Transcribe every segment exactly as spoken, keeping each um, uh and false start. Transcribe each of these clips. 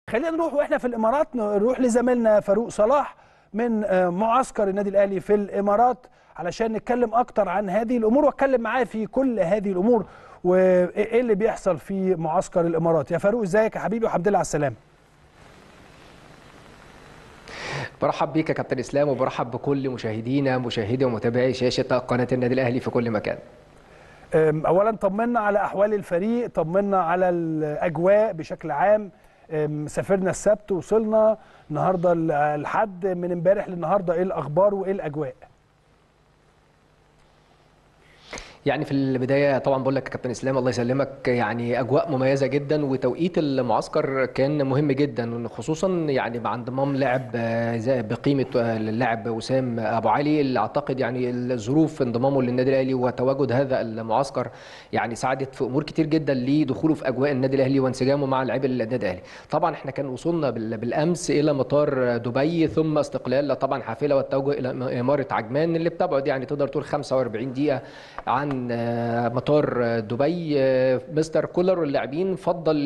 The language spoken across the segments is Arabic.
خلينا نروح واحنا في الامارات، نروح لزميلنا فاروق صلاح من معسكر النادي الاهلي في الامارات علشان نتكلم اكتر عن هذه الامور واتكلم معاه في كل هذه الامور وايه اللي بيحصل في معسكر الامارات. يا فاروق ازيك يا حبيبي والحمد لله على السلامه. برحب بيك يا كابتن اسلام وبرحب بكل مشاهدينا مشاهدي ومتابعي شاشه قناه النادي الاهلي في كل مكان. اولا طمنا على احوال الفريق، طمنا على الاجواء بشكل عام. سافرنا السبت وصلنا النهارده الحد، من امبارح للنهارده ايه الاخبار وايه الاجواء؟ يعني في البدايه طبعا بقول لك يا كابتن اسلام الله يسلمك، يعني اجواء مميزه جدا وتوقيت المعسكر كان مهم جدا، خصوصا يعني مع انضمام لاعب بقيمه اللاعب وسام ابو علي اللي اعتقد يعني الظروف انضمامه للنادي الاهلي وتواجد هذا المعسكر يعني ساعدت في امور كتير جدا لدخوله في اجواء النادي الاهلي وانسجامه مع لاعبي النادي الاهلي. طبعا احنا كان وصولنا بالامس الى مطار دبي ثم استقلال طبعا حافله والتوجه الى اماره عجمان اللي بتبعد يعني تقدر تقول خمسة وأربعين دقيقه عن مطار دبي. مستر كولر واللاعبين فضل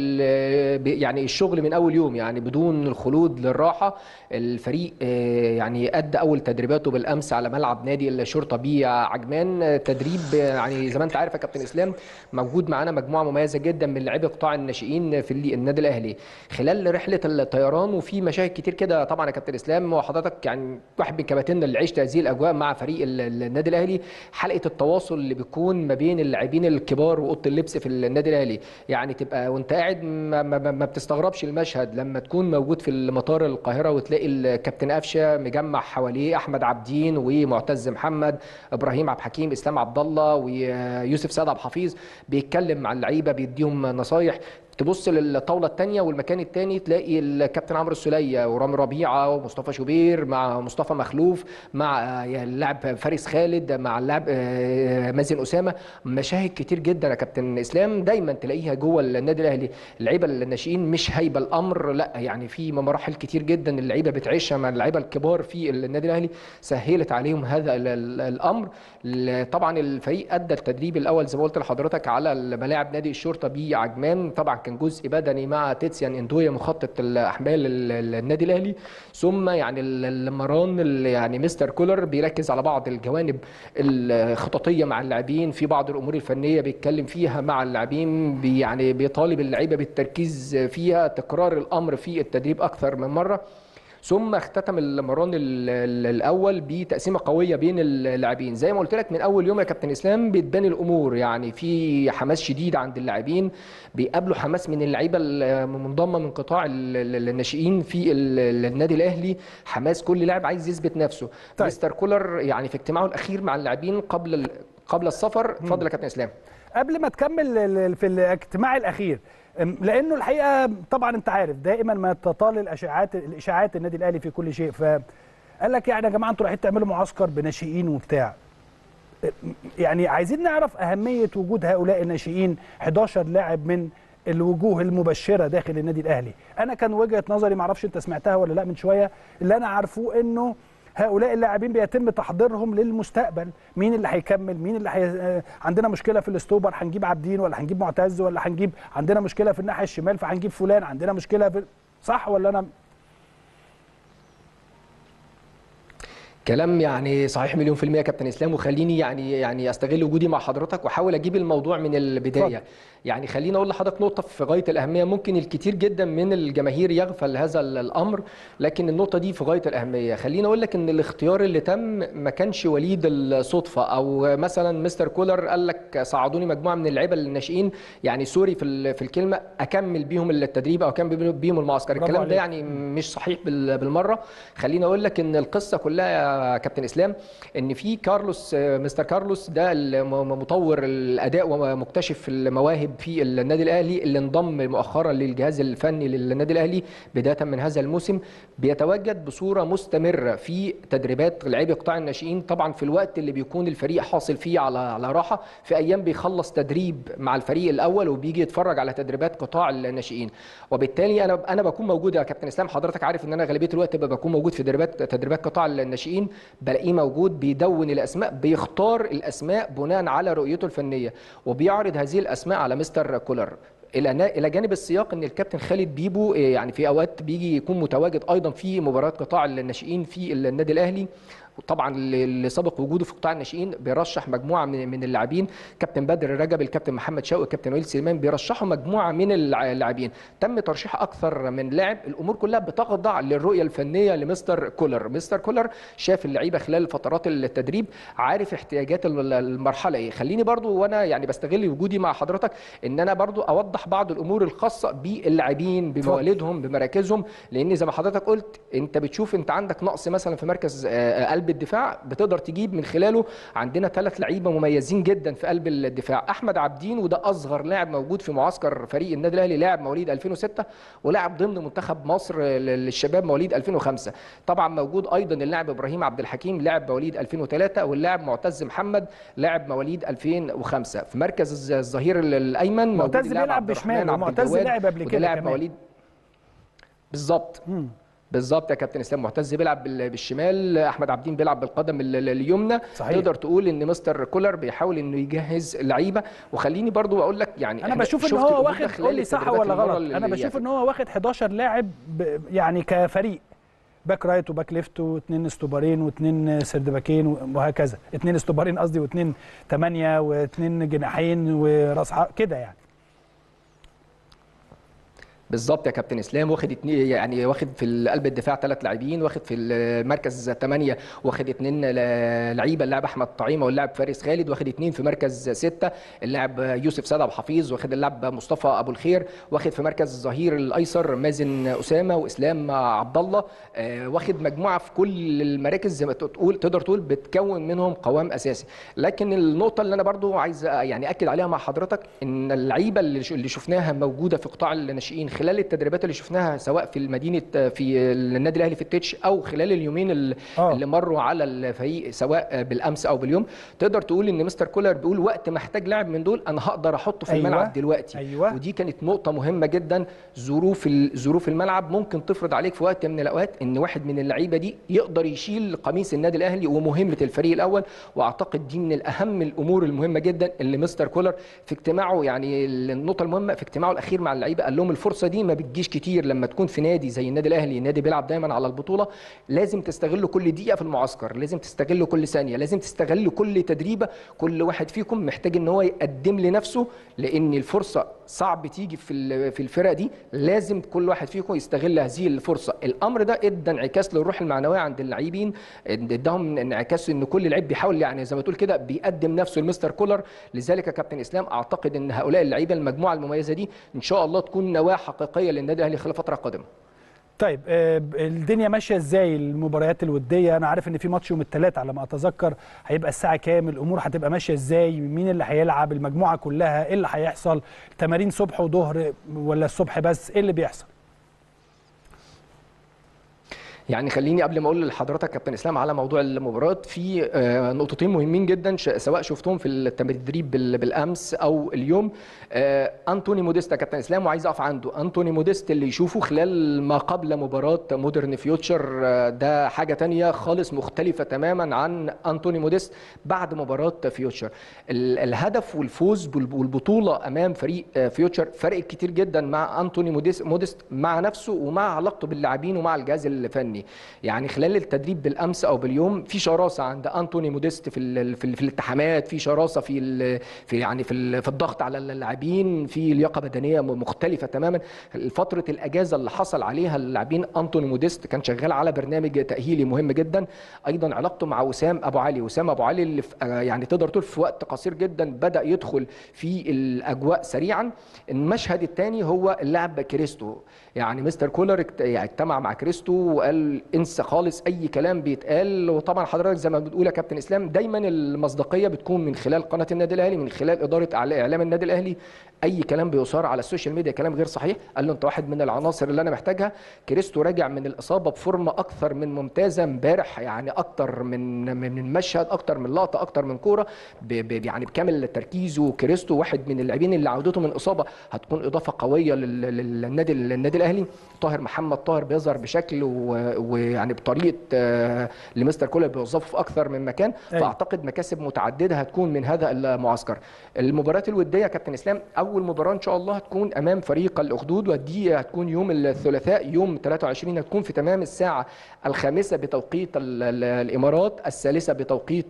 يعني الشغل من اول يوم، يعني بدون الخلود للراحه. الفريق يعني ادى اول تدريباته بالامس على ملعب نادي الشرطه بعجمان، تدريب يعني زي ما انت عارف يا كابتن اسلام موجود معانا مجموعه مميزه جدا من لاعبي قطاع الناشئين في النادي الاهلي خلال رحله الطيران، وفي مشاهد كتير كده طبعا يا كابتن اسلام وحضرتك يعني واحد من كباتننا اللي عشت هذه الاجواء مع فريق النادي الاهلي. حلقه التواصل اللي بيكون ما بين اللاعبين الكبار واوضه اللبس في النادي الاهلي، يعني تبقى وانت قاعد ما, ما, ما بتستغربش المشهد لما تكون موجود في المطار القاهره وتلاقي الكابتن قفشه مجمع حواليه احمد عبدين ومعتز محمد، ابراهيم عبد الحكيم، اسلام عبد الله ويوسف سيد عبد الحفيظ، بيتكلم مع اللعيبه بيديهم نصايح. تبص للطاوله الثانيه والمكان الثاني تلاقي الكابتن عمرو السوليه ورامي ربيعه ومصطفى شوبير مع مصطفى مخلوف مع اللاعب فارس خالد مع اللاعب مازن اسامه. مشاهد كتير جدا يا كابتن اسلام دايما تلاقيها جوه النادي الاهلي. اللعيبه الناشئين مش هايبه الامر، لا يعني في مراحل كتير جدا اللعيبه بتعيشها مع اللعيبه الكبار في النادي الاهلي سهلت عليهم هذا الامر. طبعا الفريق ادى التدريب الاول زي ما قلت لحضرتك على ملاعب نادي الشرطه بعجمان، طبعا كان جزء بدني مع تيتسيان اندويا مخطط الاحمال النادي الاهلي، ثم يعني المران يعني مستر كولر بيركز على بعض الجوانب الخططيه مع اللاعبين، في بعض الامور الفنيه بيتكلم فيها مع اللاعبين، بي يعني بيطالب اللعيبه بالتركيز فيها، تكرار الامر في التدريب اكثر من مره. ثم اختتم المران الاول بتقسيمه قويه بين اللاعبين. زي ما قلت لك من اول يوم يا كابتن اسلام بتبان الامور، يعني في حماس شديد عند اللاعبين، بيقابلوا حماس من اللعيبه المنضمه من قطاع الناشئين في النادي الاهلي، حماس كل لاعب عايز يثبت نفسه. طيب. مستر كولر يعني في اجتماعه الاخير مع اللاعبين قبل قبل السفر، اتفضل يا كابتن اسلام. قبل ما تكمل في الاجتماع الاخير، لانه الحقيقه طبعا انت عارف دائما ما تطال الاشاعات الاشاعات النادي الاهلي في كل شيء، فقال لك يعني يا جماعه انتوا رايحين تعملوا معسكر بناشئين وبتاع، يعني عايزين نعرف اهميه وجود هؤلاء الناشئين حداشر لاعب من الوجوه المبشره داخل النادي الاهلي. انا كان وجهه نظري، ما اعرفش انت سمعتها ولا لا من شويه، اللي انا عارفه انه هؤلاء اللاعبين بيتم تحضيرهم للمستقبل، مين اللي هيكمل، مين اللي حي... عندنا مشكله في الاستوبر هنجيب عابدين ولا هنجيب معتز ولا هنجيب، عندنا مشكله في الناحيه الشمال فهنجيب فلان، عندنا مشكله في، صح ولا انا؟ كلام يعني صحيح مليون في المية يا كابتن اسلام، وخليني يعني يعني استغل وجودي مع حضرتك واحاول اجيب الموضوع من البدايه. فضل. يعني خليني اقول لحضرتك نقطه في غايه الاهميه، ممكن الكثير جدا من الجماهير يغفل هذا الامر، لكن النقطه دي في غايه الاهميه. خليني اقول لك ان الاختيار اللي تم ما كانش وليد الصدفه، او مثلا مستر كولر قال لك صعدوني مجموعه من اللعيبه الناشئين، يعني سوري في في الكلمه، اكمل بيهم التدريب او اكمل بيهم المعسكر. الكلام ده يعني مش صحيح بالمره. خليني اقول لك ان القصه كلها كابتن اسلام ان في كارلوس، مستر كارلوس ده مطور الاداء ومكتشف المواهب في النادي الاهلي اللي انضم مؤخرا للجهاز الفني للنادي الاهلي بدايه من هذا الموسم، بيتواجد بصوره مستمره في تدريبات لاعبي قطاع الناشئين، طبعا في الوقت اللي بيكون الفريق حاصل فيه على على راحه، في ايام بيخلص تدريب مع الفريق الاول وبيجي يتفرج على تدريبات قطاع الناشئين. وبالتالي انا انا بكون موجود يا كابتن اسلام، حضرتك عارف ان انا غالبيه الوقت بكون موجود في تدريبات تدريبات قطاع الناشئين، بلاقيه موجود بيدون الاسماء، بيختار الاسماء بناء على رؤيته الفنيه وبيعرض هذه الاسماء على مستر كولر. الى الى جانب السياق ان الكابتن خالد بيبو يعني في اوقات بيجي يكون متواجد ايضا في مباريات قطاع الناشئين في النادي الاهلي. وطبعا اللي سبق وجوده في قطاع الناشئين بيرشح مجموعه من من اللاعبين، كابتن بدر رجب، الكابتن محمد شوقي، الكابتن وائل سليمان، بيرشحوا مجموعه من اللاعبين. تم ترشيح اكثر من لاعب. الامور كلها بتخضع للرؤيه الفنيه لمستر كولر. مستر كولر شاف اللعيبه خلال فترات التدريب، عارف احتياجات المرحله ايه. خليني برضو وانا يعني بستغل وجودي مع حضرتك ان انا برضو اوضح بعض الامور الخاصه باللاعبين بمواليدهم بمراكزهم، لان زي ما حضرتك قلت انت بتشوف انت عندك نقص مثلا في مركز قلب الدفاع، بتقدر تجيب من خلاله. عندنا ثلاث لعيبه مميزين جدا في قلب الدفاع. احمد عابدين وده اصغر لاعب موجود في معسكر فريق النادي الاهلي، لاعب مواليد ألفين وستة ولاعب ضمن منتخب مصر للشباب مواليد ألفين وخمسة. طبعا موجود ايضا اللاعب ابراهيم عبد الحكيم لاعب مواليد ألفين وثلاثة، واللاعب معتز محمد لاعب مواليد ألفين وخمسة. في مركز الظهير الايمن معتز بيلعب بشمال، ومعتز لعب قبل كده لاعب مواليد بالظبط بالظبط يا كابتن اسلام. معتز بيلعب بالشمال، احمد عابدين بيلعب بالقدم اليمنى. تقدر تقول ان مستر كولر بيحاول انه يجهز لعيبه. وخليني برضو اقول لك يعني انا بشوف ان هو واخد، قول لي صح ولا غلط، انا بشوف ان هو واخد حداشر لاعب يعني كفريق، باك رايت وباك ليفت واثنين استوبارين واثنين سرد باكين وهكذا، اثنين استوبارين قصدي واثنين ثمانيه واثنين جناحين وراس كده يعني. بالظبط يا كابتن اسلام. واخد اتنين يعني واخد في قلب الدفاع ثلاث لاعبين، واخد في المركز ثمانيه واخد اثنين لعيبه، اللاعب احمد طعيمه واللاعب فارس خالد، واخد اثنين في مركز سته اللاعب يوسف سيد ابو حفيظ، واخد اللاعب مصطفى ابو الخير، واخد في مركز الظهير الايسر مازن اسامه واسلام عبد الله. واخد مجموعه في كل المراكز زي ما تقول تقدر تقول بتكون منهم قوام اساسي. لكن النقطه اللي انا برضو عايز يعني اكد عليها مع حضرتك ان اللعيبه اللي شفناها موجوده في قطاع الناشئين خلال التدريبات اللي شفناها سواء في المدينه في النادي الاهلي في التتش او خلال اليومين اللي, أوه. اللي مروا على الفريق سواء بالامس او باليوم، تقدر تقول ان مستر كولر بيقول وقت ما احتاج لاعب من دول انا هقدر احطه في أيوة. الملعب دلوقتي. أيوة. ودي كانت نقطه مهمه جدا. ظروف ظروف الملعب ممكن تفرض عليك في وقت من الاوقات ان واحد من اللعيبه دي يقدر يشيل قميص النادي الاهلي ومهمه الفريق الاول. واعتقد دي من الاهم الامور المهمه جدا اللي مستر كولر في اجتماعه، يعني النقطه المهمه في اجتماعه الاخير مع اللعيبه قال لهم الفرصه دي ما بتجيش كتير لما تكون في نادي زي النادي الاهلي، نادي بيلعب دايما على البطوله. لازم تستغلوا كل دقيقه في المعسكر، لازم تستغلوا كل ثانيه، لازم تستغلوا كل تدريبه. كل واحد فيكم محتاج ان هو يقدم لنفسه، لان الفرصه صعب تيجي في في الفرق دي. لازم كل واحد فيكم يستغل هذه الفرصه. الامر ده ادى انعكاس للروح المعنويه عند اللاعبين، اداهم انعكاس ان كل لعيب بيحاول يعني زي ما تقول كده بيقدم نفسه لمستر كولر. لذلك يا كابتن اسلام اعتقد ان هؤلاء اللعيبه المجموعه المميزه دي ان شاء الله تكون نواه حقيقيه للنادي الاهلي خلال فتره قادمه. طيب الدنيا ماشيه ازاي المباريات الوديه؟ انا عارف ان في ماتش يوم الثلاث على ما اتذكر، هيبقى الساعه كام؟ الامور هتبقى ماشيه ازاي؟ مين اللي هيلعب؟ المجموعه كلها ايه اللي هيحصل؟ تمارين صبح وظهر ولا الصبح بس؟ ايه اللي بيحصل؟ يعني خليني قبل ما اقول لحضرتك كابتن اسلام على موضوع المباراه، في نقطتين مهمين جدا سواء شفتهم في التدريب بالامس او اليوم. انتوني موديست يا كابتن اسلام، وعايز اقف عنده. انتوني موديست اللي يشوفه خلال ما قبل مباراه مودرن فيوتشر ده حاجه ثانيه خالص، مختلفه تماما عن انتوني موديست بعد مباراه فيوتشر. الهدف والفوز والبطوله امام فريق فيوتشر فرق كتير جدا مع انتوني موديست مع نفسه ومع علاقته باللاعبين ومع الجهاز الفني. يعني خلال التدريب بالامس او باليوم في شراسه عند انتوني موديست في ال في, ال في الالتحامات، في شراسه في ال في يعني في, في الضغط على اللاعبين، في لياقه بدنيه مختلفه تماما. فتره الاجازه اللي حصل عليها اللاعبين انتوني موديست كان شغال على برنامج تاهيلي مهم جدا. ايضا علاقته مع وسام ابو علي، وسام ابو علي اللي يعني تقدر تقول في وقت قصير جدا بدا يدخل في الاجواء سريعا. المشهد الثاني هو اللاعب كريستو. يعني مستر كولر اجتمع مع كريستو وقال انسى خالص اي كلام بيتقال. وطبعا حضرتك زي ما بتقول يا كابتن اسلام دايما المصداقيه بتكون من خلال قناه النادي الاهلي، من خلال اداره اعلام النادي الاهلي. اي كلام بيثار على السوشيال ميديا كلام غير صحيح. قال له انت واحد من العناصر اللي انا محتاجها. كريستو راجع من الاصابه بفورمه اكثر من ممتازه امبارح، يعني اكتر من من مشهد، اكتر من لقطه، اكتر من كوره، يعني بكامل تركيزه. كريستو واحد من اللاعبين اللي عودته من اصابه هتكون اضافه قويه للنادي النادي الاهلي. طاهر محمد طاهر بيظهر بشكل ويعني بطريقه لمستر كولر بيوظفه في اكثر من مكان. أيوة. فاعتقد مكاسب متعدده هتكون من هذا المعسكر. المباراه الوديه كابتن اسلام، اول مباراه ان شاء الله هتكون امام فريق الاخدود، ودي هتكون يوم الثلاثاء يوم ثلاثة وعشرين، هتكون في تمام الساعه الخامسه بتوقيت الامارات، الثالثه بتوقيت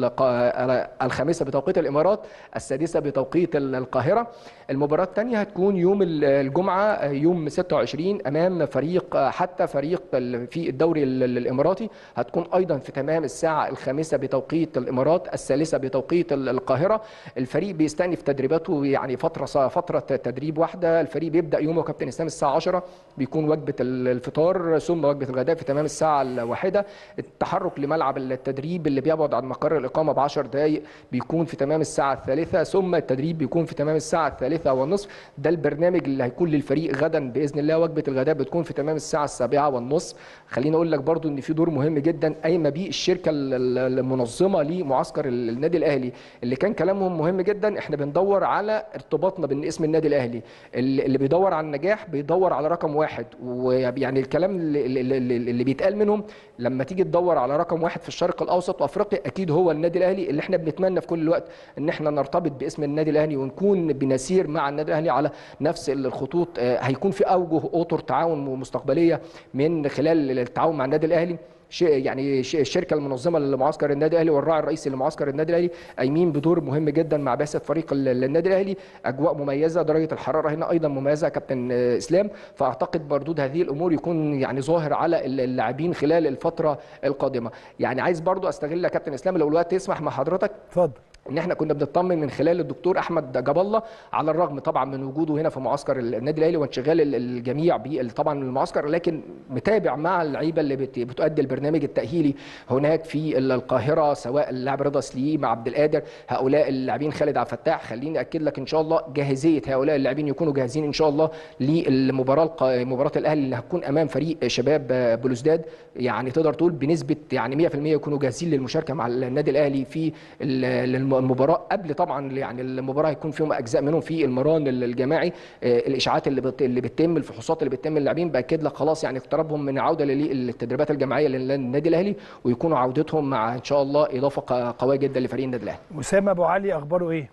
الخامسه بتوقيت الامارات، السادسه بتوقيت القاهره. المباراه الثانيه هتكون يوم الجمعه يوم ستة وعشرين امام فريق حتى فريق في الدوري الاماراتي، هتكون ايضا في تمام الساعه الخامسه بتوقيت الامارات، الثالثه بتوقيت القاهره. الفريق بيستأنف تدريباته يعني فتره فتره تدريب واحده. الفريق بيبدا يومه كابتن اسلام الساعه عشرة، بيكون وجبه الفطار ثم وجبه الغداء في تمام الساعه الواحده. التحرك لملعب التدريب اللي بيبعد عن مقر الاقامه ب عشر دقائق بيكون في تمام الساعه الثالثه، ثم التدريب بيكون في تمام الساعه الثالثه والنصف. ده البرنامج اللي هيكون للفريق غدا باذن الله. وجبه الغداء بتكون في تمام الساعه السابعه والنصف. خليني اقول لك برضو ان في دور مهم جدا قايمه بيه الشركه المنظمه لمعسكر النادي الاهلي، اللي كان كلامهم مهم جدا. احنا بندور على ارتباطنا باسم النادي الاهلي، اللي بيدور على النجاح بيدور على رقم واحد. ويعني الكلام اللي, اللي, اللي بيتقال منهم لما تيجي تدور على رقم واحد في الشرق الاوسط وافريقيا اكيد هو النادي الاهلي، اللي احنا بنتمنى في كل الوقت ان احنا نرتبط باسم النادي الاهلي ونكون بنسير مع النادي الاهلي على نفس الخطوط. هيكون في اوجه اطر تعاون مستقبليه من خلال التعاون مع النادي الاهلي. يعني الشركه المنظمه لمعسكر النادي الاهلي والراعي الرئيسي لمعسكر النادي الاهلي قايمين بدور مهم جدا مع بعثه فريق النادي الاهلي. اجواء مميزه، درجه الحراره هنا ايضا مميزه كابتن اسلام. فاعتقد بردود هذه الامور يكون يعني ظاهر على اللاعبين خلال الفتره القادمه. يعني عايز برضو استغل يا كابتن اسلام لو الوقت يسمح مع حضرتك، اتفضل، ان احنا كنا بنطمن من خلال الدكتور احمد جاب الله على الرغم طبعا من وجوده هنا في معسكر النادي الاهلي وانشغال الجميع طبعا المعسكر، لكن متابع مع اللعيبه اللي بتؤدي البرنامج التاهيلي هناك في القاهره، سواء اللاعب رضا سليم، عبد القادر، هؤلاء اللاعبين، خالد عبد الفتاح. خليني اكد لك ان شاء الله جاهزيه هؤلاء اللاعبين يكونوا جاهزين ان شاء الله للمباراه مباراه الاهلي اللي هتكون امام فريق شباب بلوزداد. يعني تقدر تقول بنسبه يعني مئة في المئة يكونوا جاهزين للمشاركه مع النادي الاهلي في المباراه. قبل طبعا يعني المباراه هيكون فيهم اجزاء منهم في المران الجماعي. الاشاعات اللي اللي بتتم، الفحوصات اللي بتتم للاعبين باكد لك خلاص يعني اقترابهم من عوده للتدريبات الجماعيه للنادي الاهلي، ويكونوا عودتهم مع ان شاء الله اضافه قويه جدا لفريق النادي الاهلي. وسام ابو علي اخباره ايه؟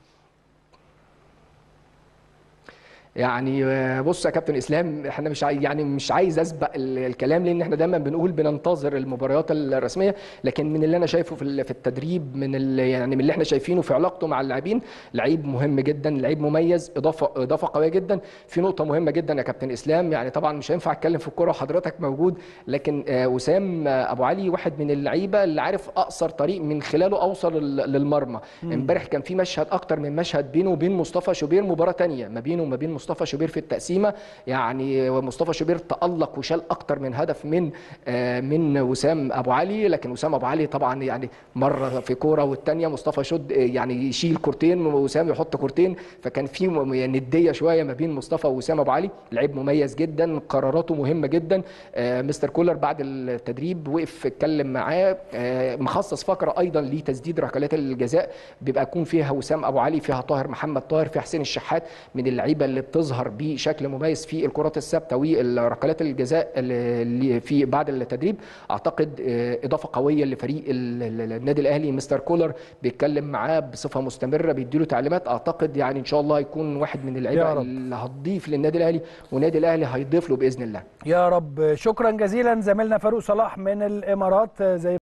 يعني بص يا كابتن اسلام، احنا مش عايز يعني مش عايز اسبق الكلام، لان احنا دايما بنقول بننتظر المباريات الرسميه، لكن من اللي انا شايفه في التدريب، من اللي يعني من اللي احنا شايفينه في علاقته مع اللاعبين، لعيب مهم جدا، لعيب مميز، اضافه اضافه قويه جدا. في نقطه مهمه جدا يا كابتن اسلام، يعني طبعا مش هينفع اتكلم في الكوره وحضرتك موجود، لكن وسام ابو علي واحد من اللعيبه اللي عارف اقصر طريق من خلاله اوصل للمرمى. امبارح كان في مشهد اكتر من مشهد بينه وبين مصطفى شوبير، مباراه ثانيه ما بينه وما بين مصطفى شوبير في التقسيمه. يعني مصطفى شوبير تألق وشال اكتر من هدف من من وسام ابو علي، لكن وسام ابو علي طبعا يعني مره في كوره والثانيه مصطفى شد يعني يشيل كورتين ووسام يحط كورتين، فكان في نديه شويه ما بين مصطفى ووسام ابو علي. لعيب مميز جدا، قراراته مهمه جدا. مستر كولر بعد التدريب وقف اتكلم معاه، مخصص فقره ايضا لتسديد ركلات الجزاء بيبقى يكون فيها وسام ابو علي، فيها طاهر محمد طاهر، فيها حسين الشحات، من اللعيبه اللي بتظهر بشكل مميز في الكرات الثابته والركلات الجزاء اللي في بعد التدريب. اعتقد اضافه قويه لفريق النادي الاهلي. مستر كولر بيتكلم معاه بصفه مستمره، بيديله تعليمات. اعتقد يعني ان شاء الله يكون واحد من اللعيبه اللي هتضيف للنادي الاهلي، والنادي الاهلي هيضيف له باذن الله. يا رب. شكرا جزيلا زميلنا فاروق صلاح من الامارات. زي